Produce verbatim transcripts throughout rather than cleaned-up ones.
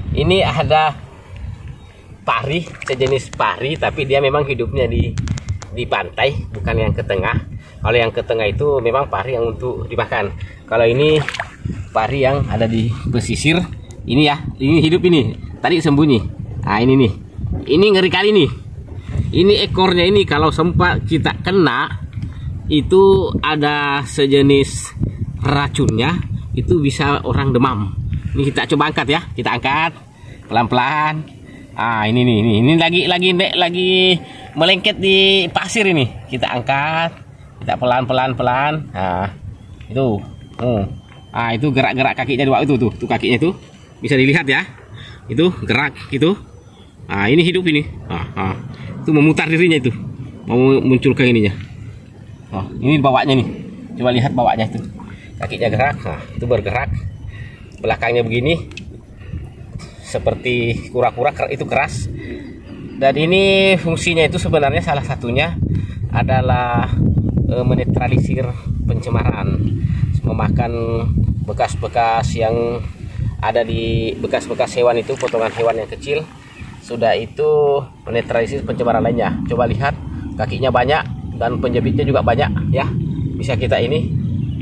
Ini ada pari, sejenis pari, tapi dia memang hidupnya di di pantai, bukan yang ke tengah. Kalau yang ke tengah itu memang pari yang untuk dimakan. Kalau ini pari yang ada di pesisir. Ini ya, ini hidup ini. Tadi sembunyi. Nah ini nih. Ini ngeri kali nih. Ini ekornya ini kalau sempat kita kena, itu ada sejenis racunnya, itu bisa orang demam. Ini kita coba angkat ya, kita angkat pelan-pelan. Ah ini nih, ini, ini lagi lagi lagi melengket di pasir ini. Kita angkat, kita pelan-pelan pelan. Nah itu, oh, ah itu gerak-gerak kakinya dua itu tuh, tuh kakinya itu bisa dilihat ya. Itu gerak gitu. Nah ini hidup ini. Ah, ah. Itu memutar dirinya itu, mau muncul ke ininya. Oh ini bawahnya nih, coba lihat bawahnya itu. Kakinya gerak, nah, itu bergerak. Belakangnya begini, seperti kura-kura, itu keras. Dan ini fungsinya itu sebenarnya salah satunya adalah e, menetralisir pencemaran, memakan bekas-bekas yang ada di bekas-bekas hewan itu, potongan hewan yang kecil. Sudah itu menetralisir pencemaran lainnya. Coba lihat, kakinya banyak dan penjepitnya juga banyak ya. Bisa kita ini,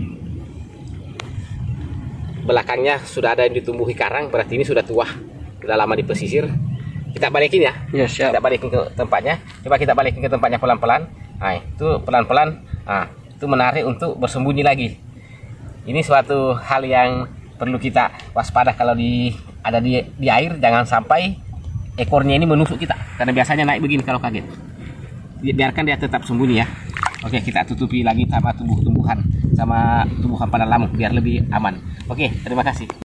belakangnya sudah ada yang ditumbuhi karang, berarti ini sudah tua, sudah lama di pesisir. Kita balikin ya, ya siap. Kita balikin ke tempatnya. Coba kita balikin ke tempatnya pelan-pelan. Nah itu pelan-pelan, nah itu menarik untuk bersembunyi lagi. Ini suatu hal yang perlu kita waspada kalau di ada di, di air. Jangan sampai ekornya ini menusuk kita, karena biasanya naik begini kalau kaget. Biarkan dia tetap sembunyi ya. Oke, kita tutupi lagi sama tumbuh-tumbuhan, sama tumbuhan pada lamuk biar lebih aman. Oke, terima kasih.